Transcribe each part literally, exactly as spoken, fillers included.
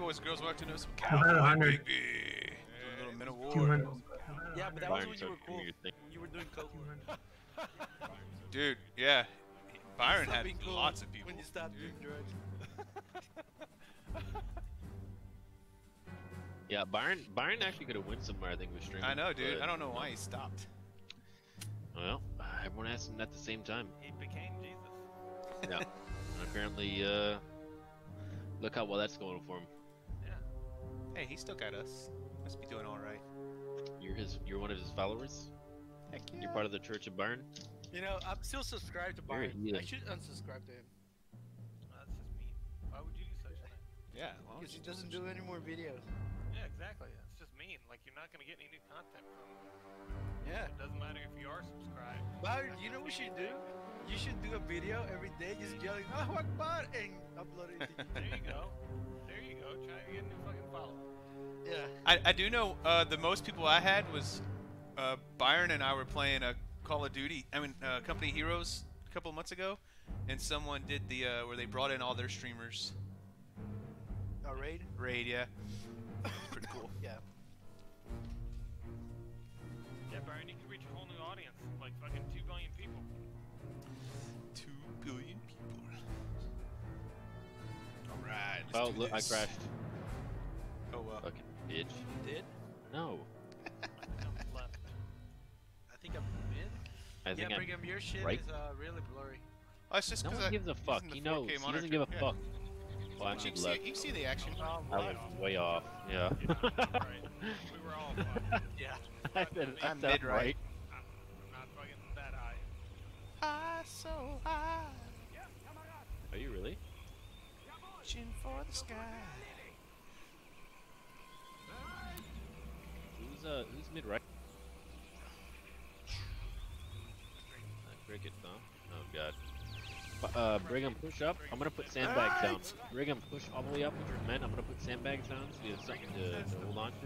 boys, girls, welcome to know some Cowboy Bigby. A little min award. Yeah, but that was when you were cool. You were doing coke. Dude, yeah. Byron had cool lots of people. when you stopped doing drugs. Yeah, Byron. Byron actually could have won somewhere. I think with streaming. I know, dude. I don't know why he stopped. Well, everyone asked him at the same time. He became Jesus. Yeah. And apparently, uh, look how well that's going for him. Yeah. Hey, he still got us. Must be doing all right. You're his. You're one of his followers. Heck yeah. You're part of the Church of Byron. You know, I'm still subscribed to Byron. Yeah. I should unsubscribe to him. Oh, that's just mean. Why would you do such a thing? Yeah. Because he doesn't do any more videos. Yeah, exactly. It's just mean. Like, you're not gonna get any new content from him. Yeah. It doesn't matter if you are subscribed. Byron, you know what you should do? You should do a video every day, just yelling, "Ah, Akbar," and upload it. To There you go. There you go. Try to get a new fucking follower. Yeah. I, I do know uh, the most people I had was uh, Byron and I were playing a Call of Duty, I mean, uh, Company Heroes a couple of months ago, and someone did the, uh, where they brought in all their streamers. A raid? Raid, yeah. Pretty cool. Yeah. Yeah, Byron, you can reach a whole new audience. Like fucking two billion people. Two billion people. Alright, let's Oh, do look! I this. crashed. Oh, well. Fucking bitch. You did? No. I think I'm left. I think I'm mid. I think Yeah, I'm Brigham, your shit right. is uh, really blurry. Oh, it's just No because one I gives a fuck. using the He four K knows. He monitor. doesn't give a Yeah. fuck. Well, I'm You can, just see, left. you can see the action. Um, I was way off. Yeah. Right. We were all fucked. yeah. I said, I I'm said mid right. I'm not fucking that high. High, so high, Are you really? reaching for the sky. Who's uh? Who's mid right? Uh, cricket, huh? Oh god. Uh, Brigham, push up. I'm gonna put sandbags down. Brigham, push all the way up with your men. I'm gonna put sandbags down so you have something to, to hold on to.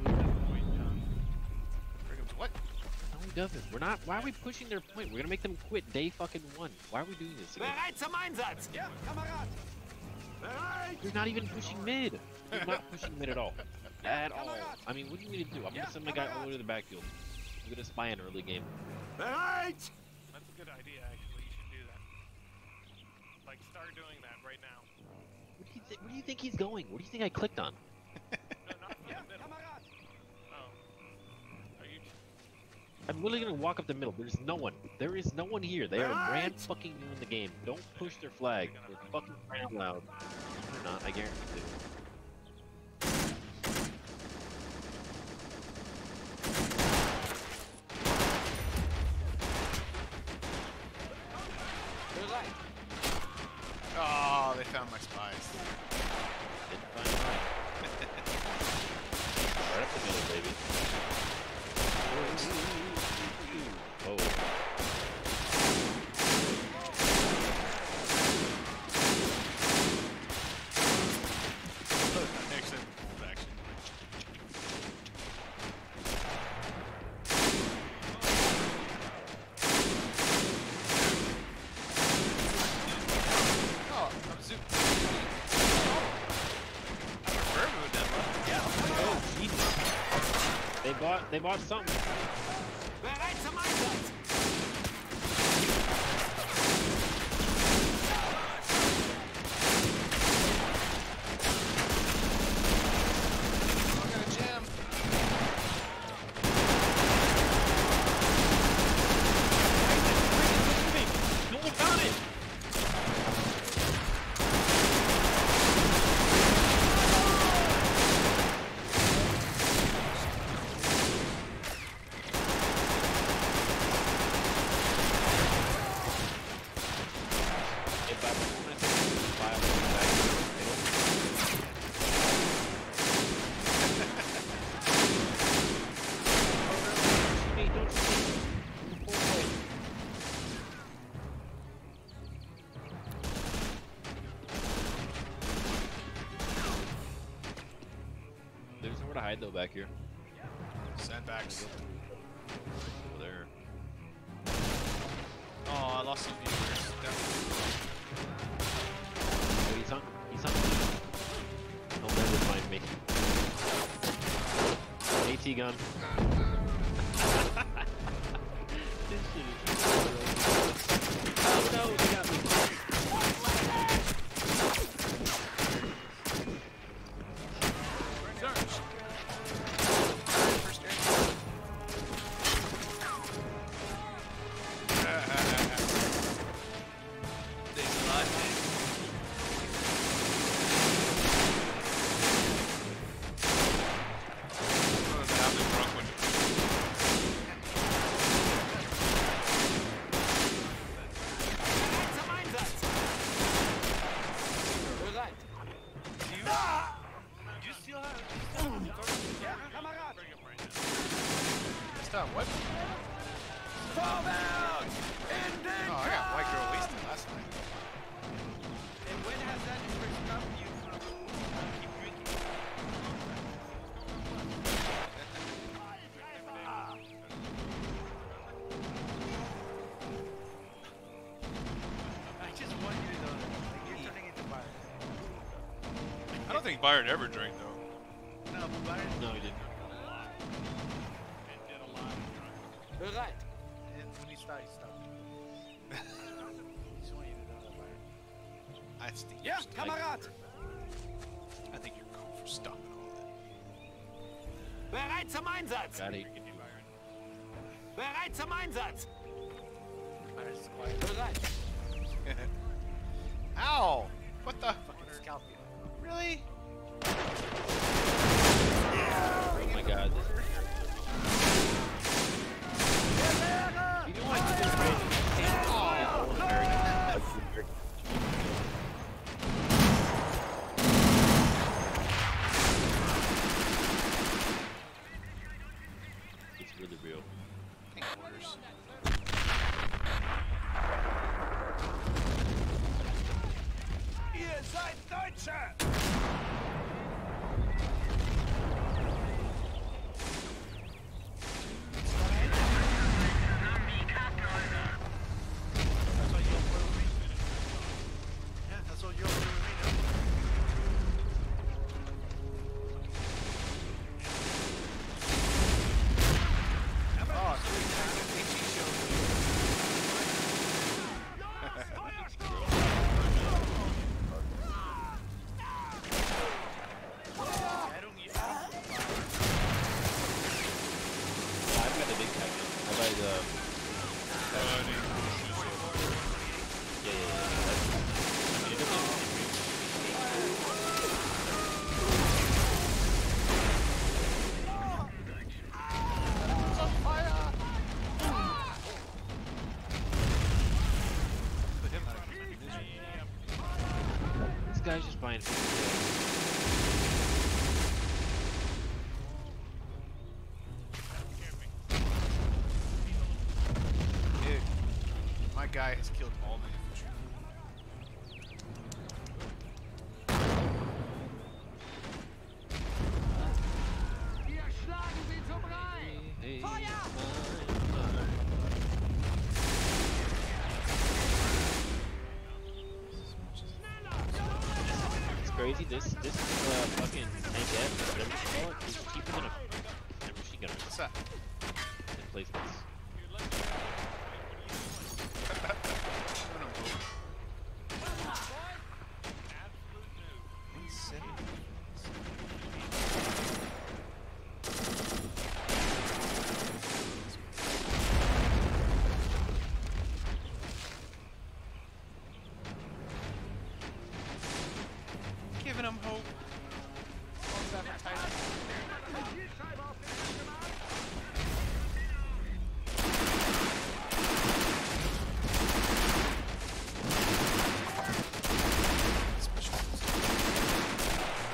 What? No, he doesn't. We're not. Why are we pushing their point? We're gonna make them quit day fucking one. Why are we doing this again? Bereit zum Einsatz! Ja, Kamerad! Bereit! You're not even pushing mid. You're not pushing mid at all. At all. I mean, what do you need to do? I'm gonna send my guy all the way to the backfield. I'm gonna spy an early game. Bereit! That's a good idea, actually. You should do that. Like, start doing that right now. Where do you, th where do you think he's going? What do you think I clicked on? No, not from the middle. Oh. Are you... I'm literally gonna walk up the middle. There's no one. There is no one here. They are brand fucking new in the game. Don't push their flag. They're fucking brand loud. They're not. I guarantee you. Oh, they found my spies. Didn't find mine. Right up the middle, baby. Oh. Excellent move, actually. Oh, I'm zoom. I prefer moving that way. Yeah. Oh, Jesus. They bought. They bought something. Bereit zum Einsatz! I'm gonna jam. No one got it. If I was going to file back to the middle. Hey, don't shoot me. Pull away. There's nowhere to hide though back here. Sandbags. Over there. Oh, I lost some viewers. Definitely. Oh, he's on. He's on. He'll never find me. me. AT gun. This shit is oh no, they got me. What? Fall out! Indeed! Oh, I got white girl wasted last night. And when has that ever stopped you from keep drinking? I just want you to know that like, you're turning into Byron. I don't think Byron ever drank though. No, but Byron. No, he didn't. Right. And when he stopped, he stopped. I just want you to know that, Byron. I think Yeah, you're Kamerad! I think you're cool for stopping all Bereit zum Einsatz! Got it. Bereit zum Einsatz! Byron's quiet. Bereit! that. Ow! What the? Fucking scalp you. Really? Oh my god. This you know what? This is crazy. Oh, it's really real. Pink orders. Ihr seid Deutsche! That's why you don't play with me. Yeah, that's why you don't play with me now. Oh, sweet. H E show. I don't use I've got the big pack. I buy the. Yeah, yeah, yeah. That's, I mean, it doesn't. Put him out of his misery. This guy's just buying fifty. Dude, my guy has killed all the infantry. Wir schlagen sie zum Rhein! Hey, Feuer! mine, mine. It's crazy. This this uh, fucking Nanette, whatever you call it, is cheaper than a than a machine gunner What's that? in placements. Giving him hope. False advertising. Special.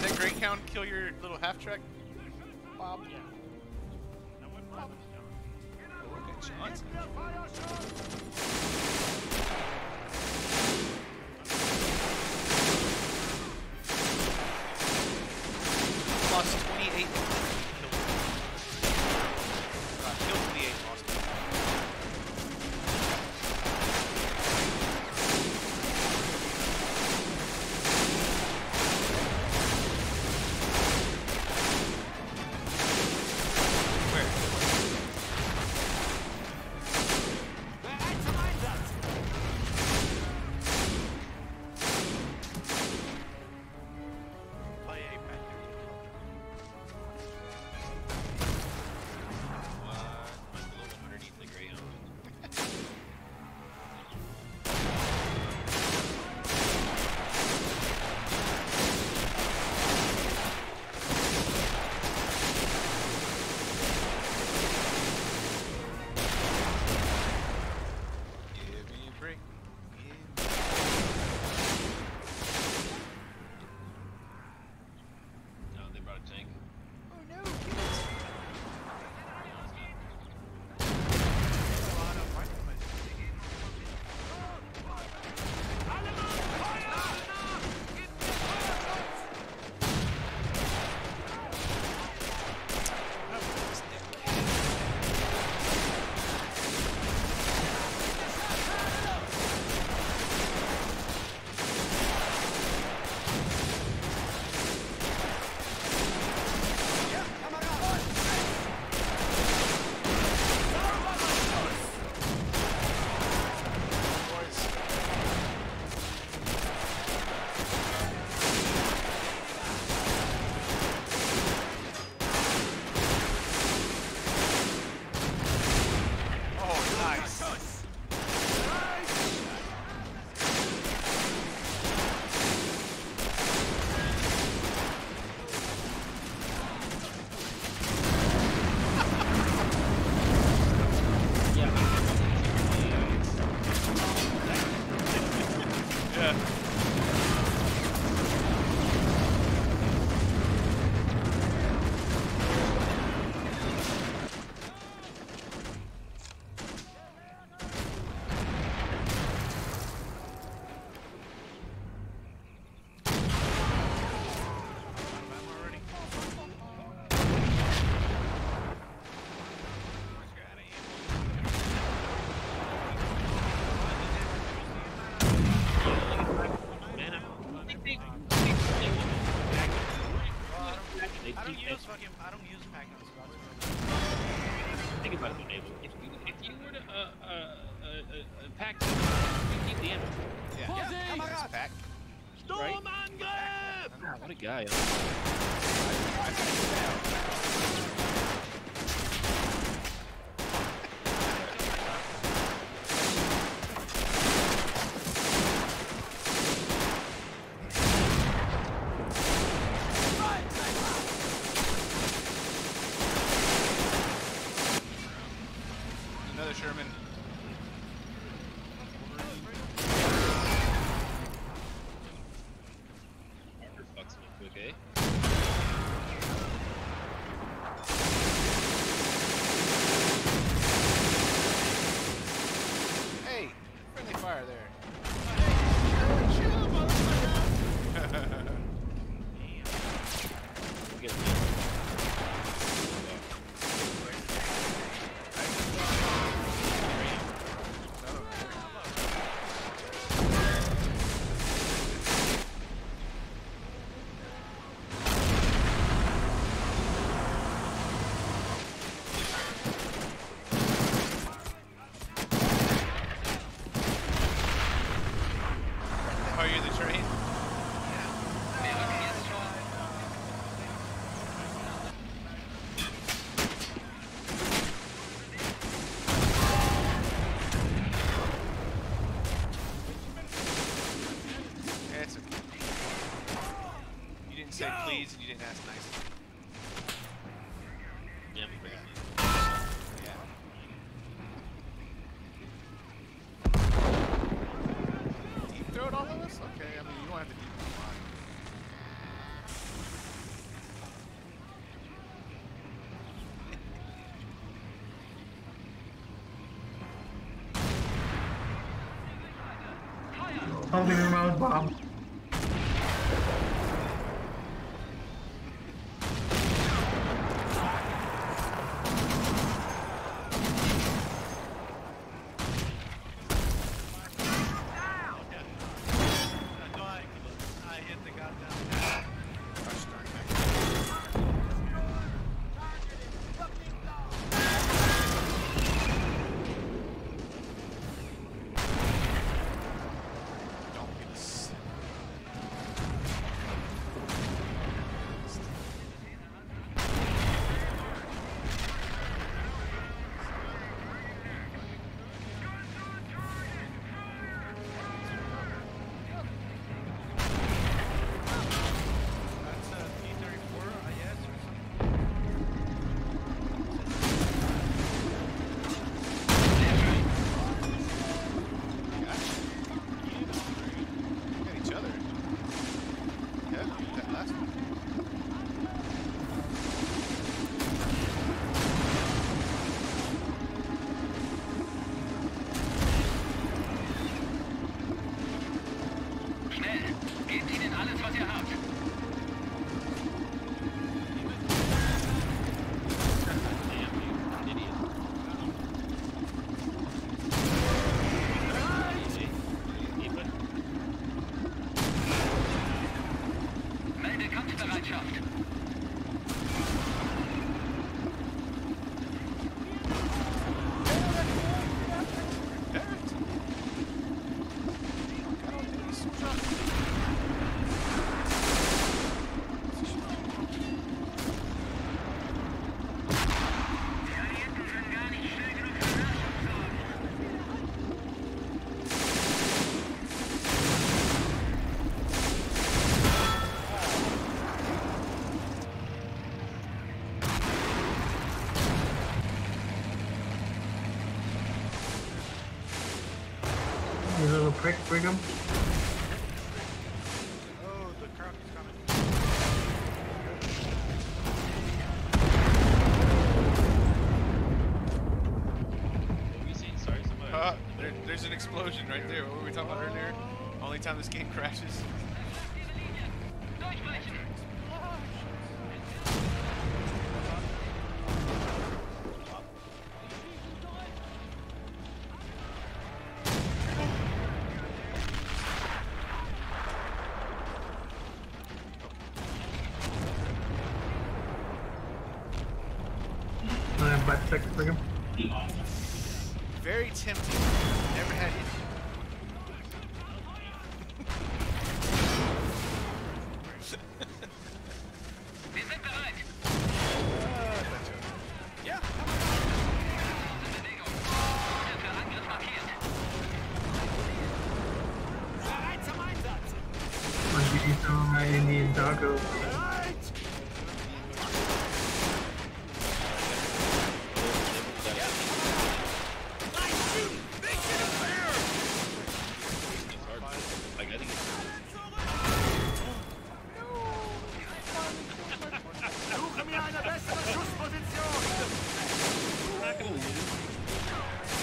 Did that great count kill your little half track, Bob? Yeah. Now what Bob is doing? Oh, good shots. Lost twenty-eight. Killed. Uh, killed twenty-eight. Lost. I don't use fucking. I don't use pack notes. Think about it, Dave. If you if you were to uh uh uh, uh pack, you keep the ammo. Yeah. Yeah. Nice pack. Right? Ah, what a guy. Another Sherman. Parker fucks me quick, eh? Hey, friendly fire there. Get Are you the train? Yeah, it's okay. You didn't say please and you didn't ask nicely. yeah, I'm afraid. Yeah. Deep throat all of us? Okay, I mean, you don't have to deep throat mine. Holding a remote bomb. I hit the goddamn. Don't be the s- That's a P thirty-four, I guess, or something. At each other. Yeah, that last one. Schnell! Gebt ihnen alles, was ihr habt! Damn, you idiot. Easy. Keep it. Melde Kampfbereitschaft! You little prick, Brigham. Oh, the truck is coming. What were you saying? Sorry, somebody. Uh, there, there's an explosion right there. What were we talking about earlier? Only time this game crashes. Durchbrechen! Uh, butt sex, Brigham. Very tempting. Never had it. Wir sind bereit! Ja. Bewegung! Ziel für Angriff markiert! Bereit zum Einsatz! Und die ist noch mal in die Doggo. Like, I think it's Suche mir eine bessere Schussposition! not gonna lose.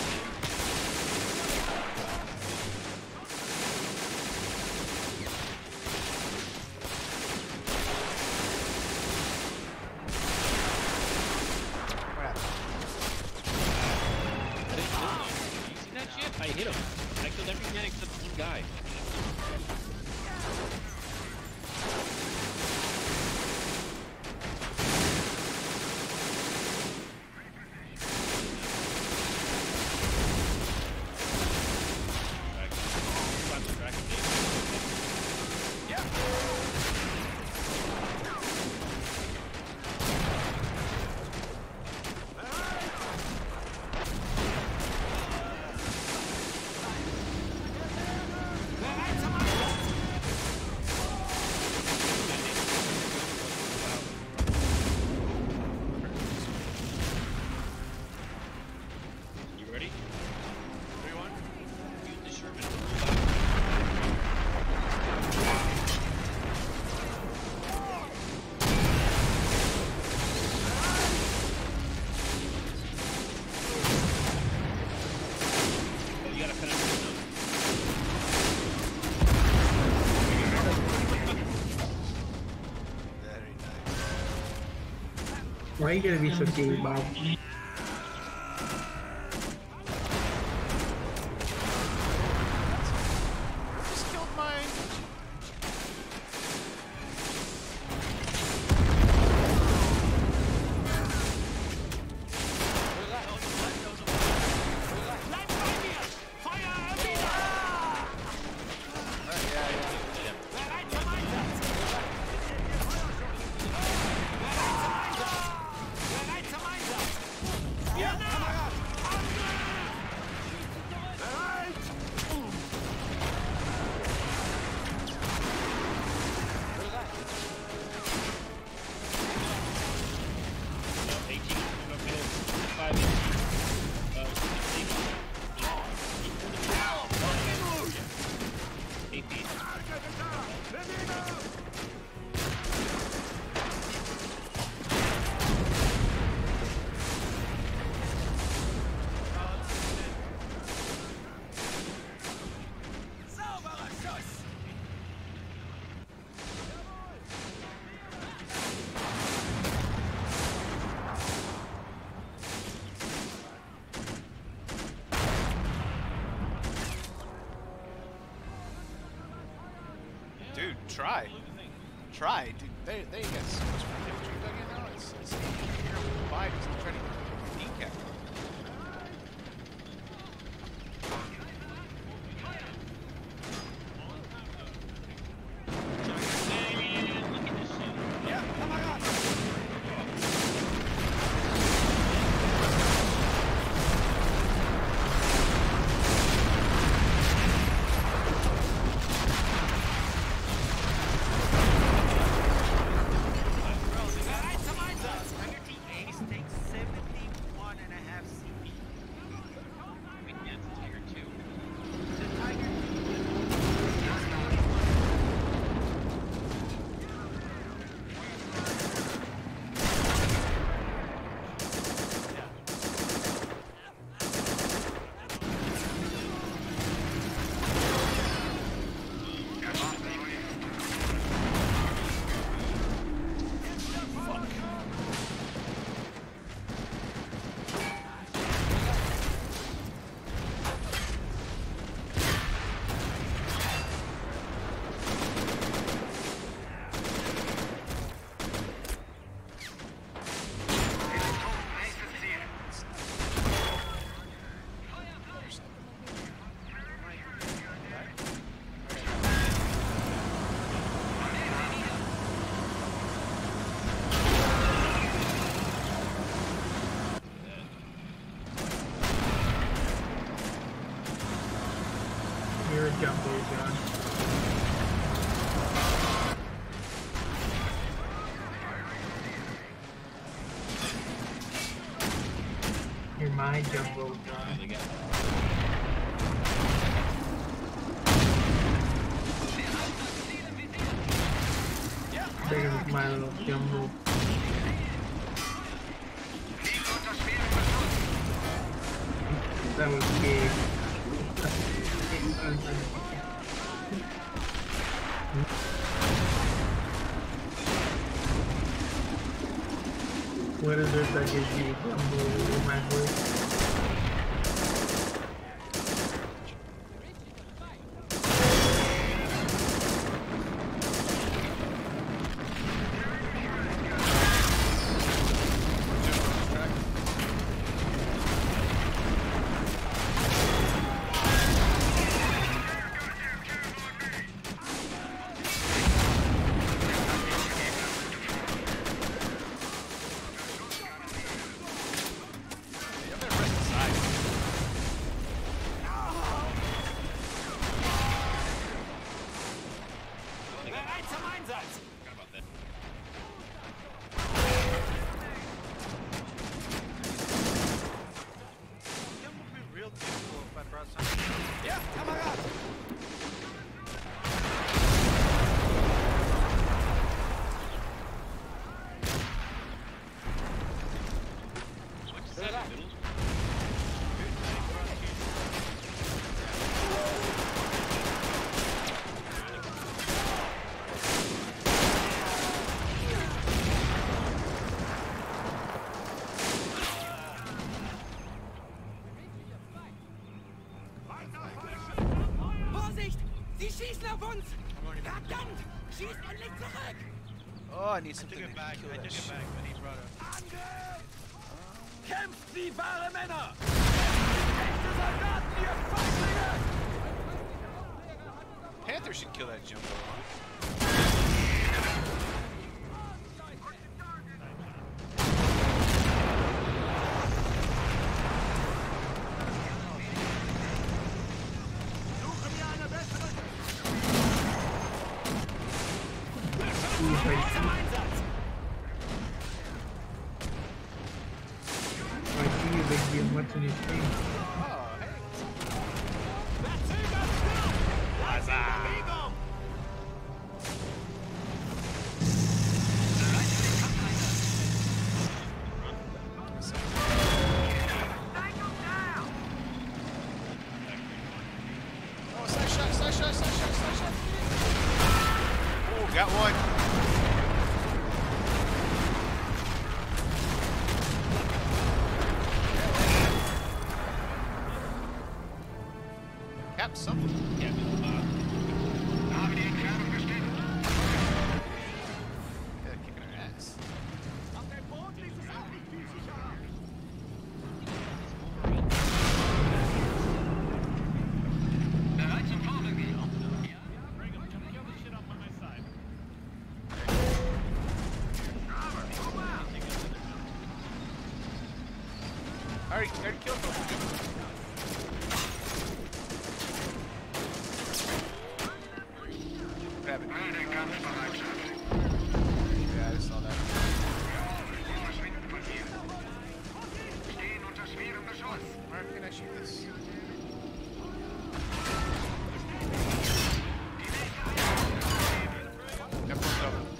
Why you gotta be so gay, Bob? Just killed mine. Dude, try. Try, dude. They, they got so much money to dug in now. It's, it's here to buy just to try to decap. Yeah, oh my god. You're a jumbo, John. You're my jumbo, John. There goes my little jumbo. That was gay. What is it that gives you jumbo in my voice? Yeah, Oh, I need I something took to it back. kill I that took shit. it back, but he brought up. Kämpft wie wahre Männer! Echte Soldaten, ihr Feiglinge! Panther should kill that jumbo. Suche mir eine bessere... Zum Einsatz! Cowboy Bigby and what's in his face. Oh, hey. Verzögert Sturm! Lasst in Bewegung! Oh, side shot, side shot, side shot, side shot. Oh, got one. Cap something. Yeah, Habe die Entfernung bestimmt. Yeah, kicking her ass. Auf dem Boot liegt es auch nicht viel sicherer. Bereit zum Vorrücken. Bring him. Come kill this shit up on my side. I already, I already killed him. Grab it. Melde Kampfbereitschaft. Yeah, I just saw that. Verschwinden von hier. Stehen unter schwerem Beschuss. Where can I shoot this? Yeah, pull it over.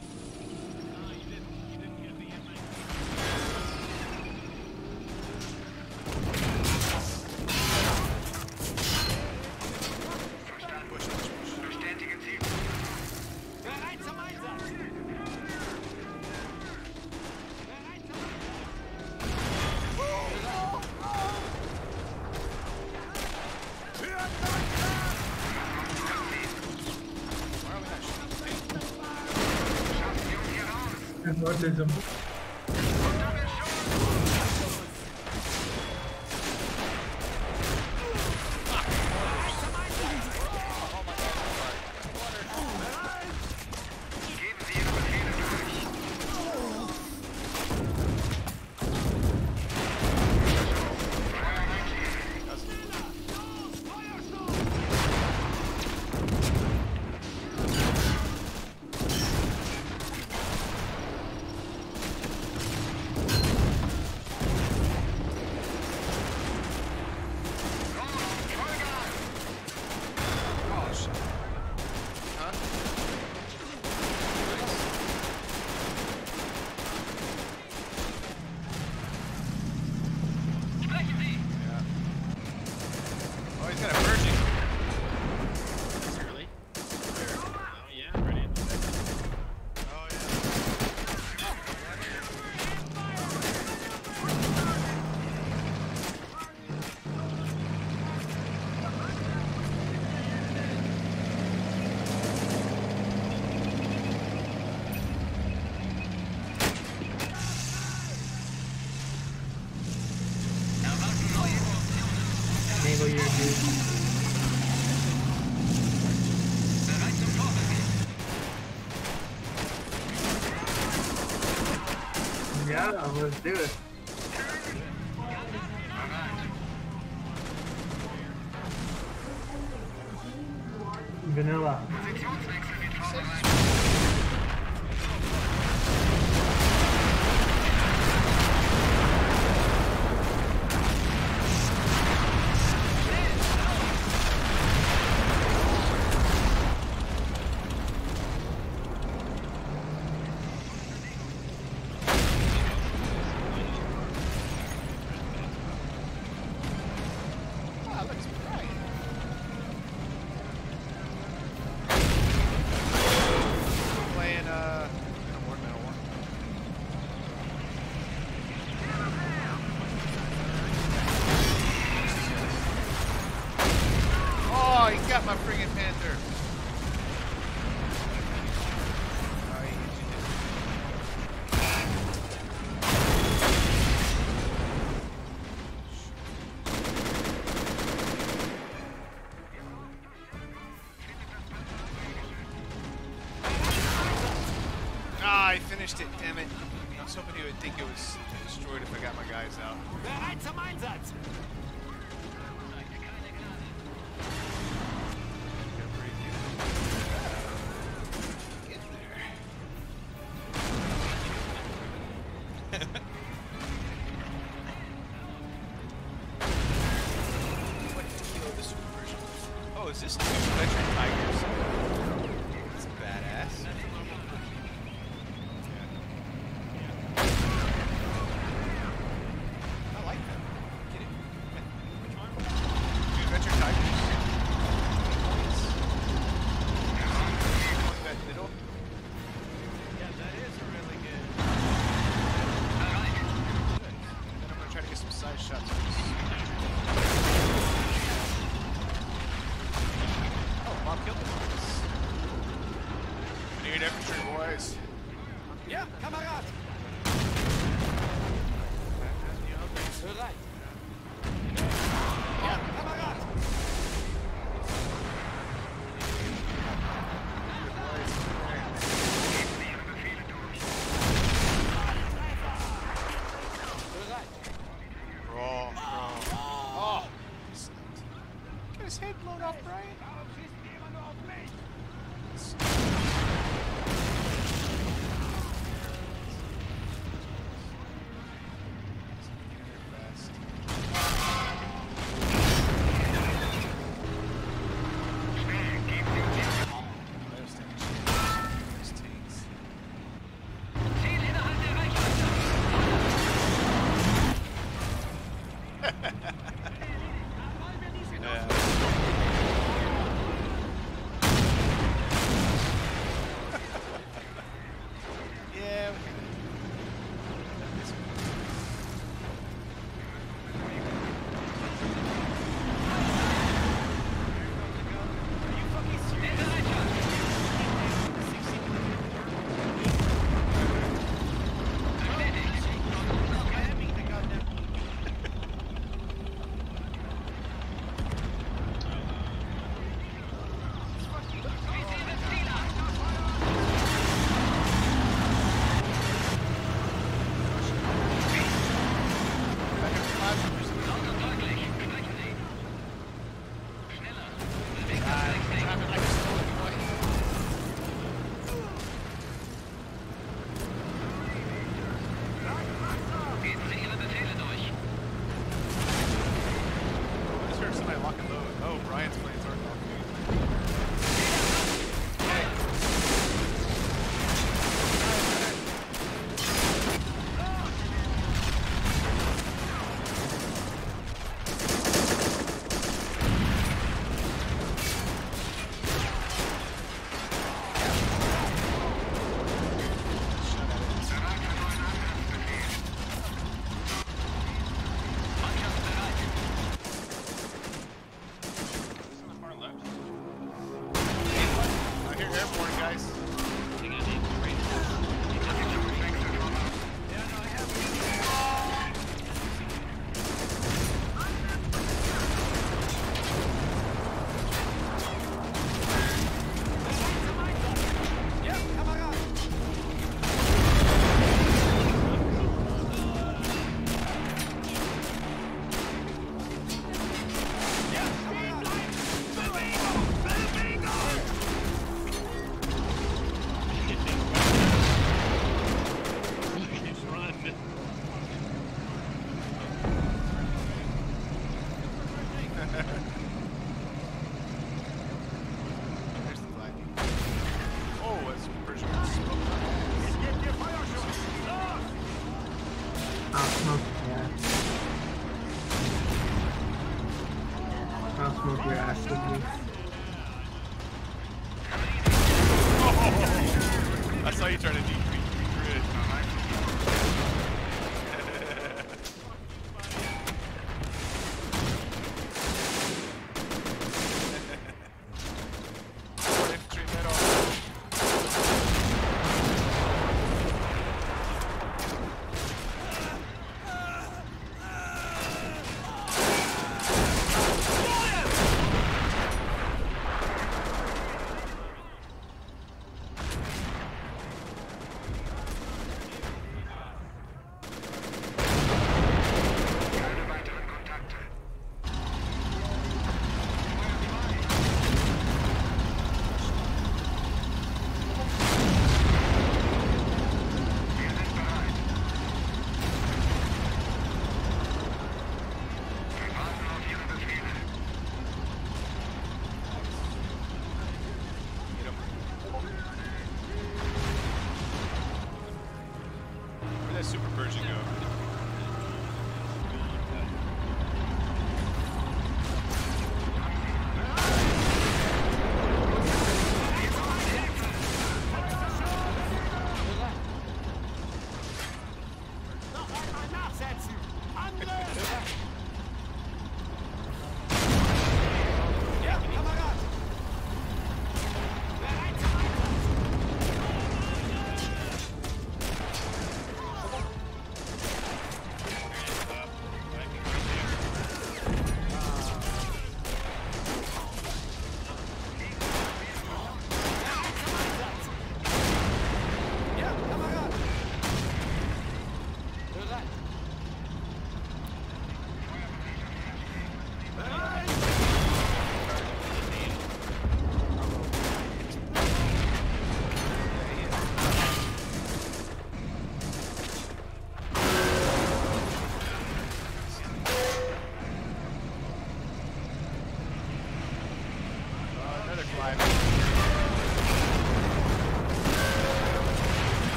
Verstanden. Push, push, push. Bestätigen Sie. Bereit zum Einsatz. Bereit zum Why are we not shooting? Schafft Sie uns hier raus. And what is a Geben Sie Ihre Befehle durch. Oh, shit. Huh? Sprechen Sie. Yeah. Oh, he's got a virgin. really? Oh yeah, ready. Oh, yeah. Erwarten neue Optionen. naval year dude? Bereit zum Vorrücken. Yeah, let's do it. Vanilla. Positionswechsel wird vorbereitet. Ah, looks bright. Ah, I finished it, damn it. I was hoping he would think it was destroyed if I got my guys out. Bereit zum Einsatz! Get there. What kilo this version? Oh, is this two veteran tigers? That's badass. I like that. Get it? Which one? Two veteran tigers. That middle. Yeah, that is a really good. Then I'm gonna try to get some side shots. Oh, Bob killed him. I need infantry, boys. Ja, Kamerad! Bereit! Ja, Kamerad! Bereit! Raw, raw. Oh! Got his head blown off, Brian. Ziel innerhalb der Reichweite! Yeah. I just heard somebody lock and load. Oh, Brian's planes aren't locked. I hear airborne, guys. Ja, Kamerad! Ja, stehen bleiben! Bewegung! Bewegung! Run. There's the flag. Oh, that's Persian smoke. I'll smoke, yeah. I'll smoke your ass with me. I saw you trying to decrease the grid. Infantry medal.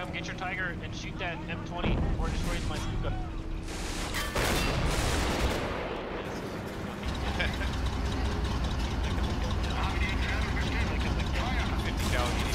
come get your Tiger and shoot that M twenty before it destroys my Stuka. fifty cal medium.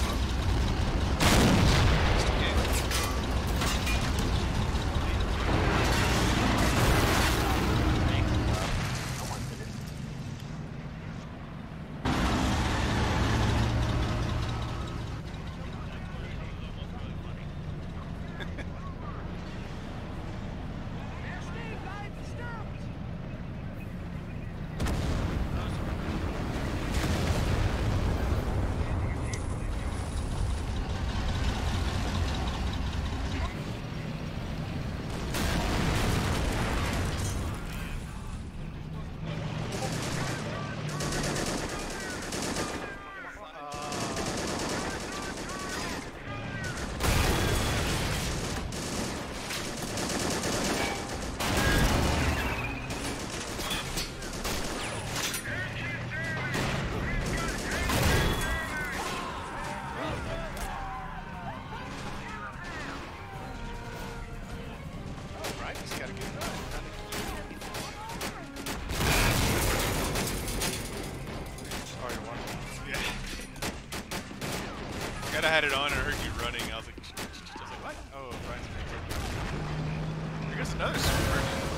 I had it on and I heard you running. I was like, I was like, what? Oh, Brian's making. There goes another super.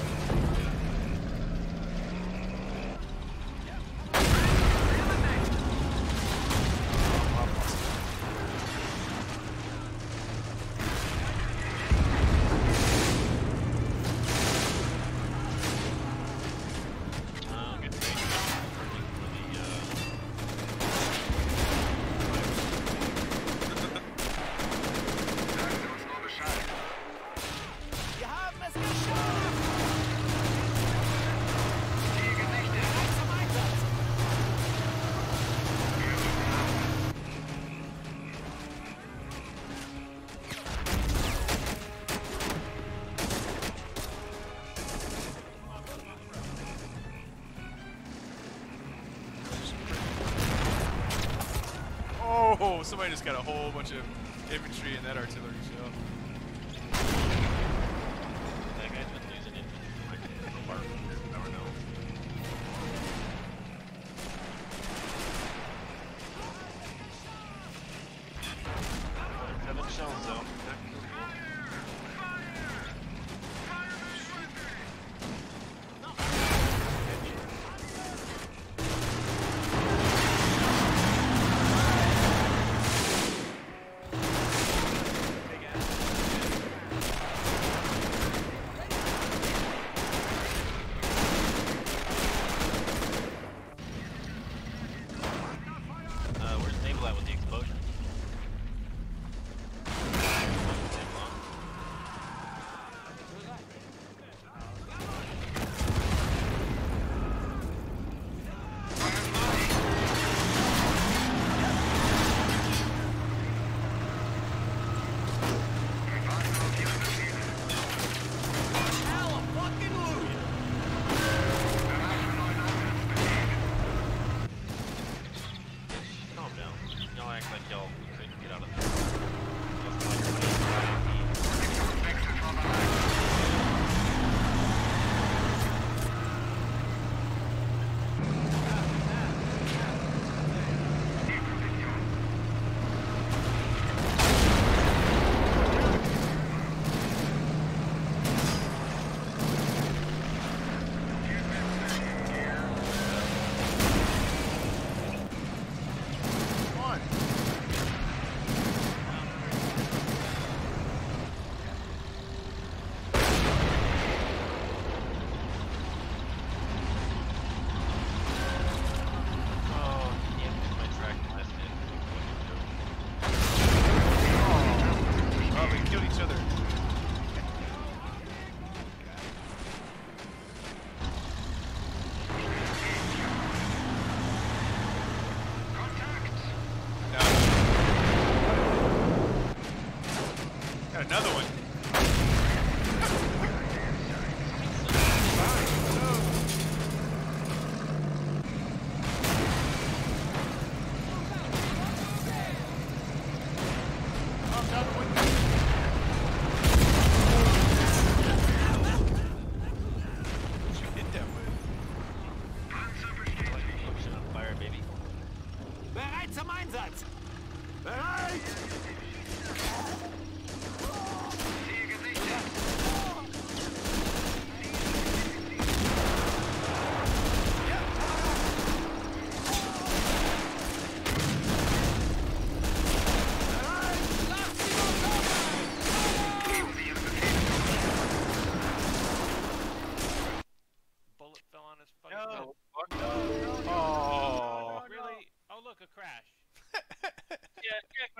Oh, somebody just got a whole bunch of infantry in that artillery shell. That guy's been losing infantry. Never know. Seven shells though.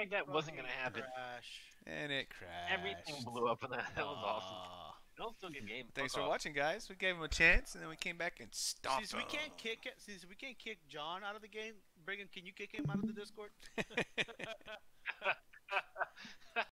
like that wasn't gonna happen. Crash. And it crashed. Everything blew up in that. That was awesome. Aw. That was still a good game. Thanks Fuck for off. watching, guys. We gave him a chance, and then we came back and stopped Since we him. can't kick it, since we can't kick John out of the game, Brigham, can you kick him out of the Discord?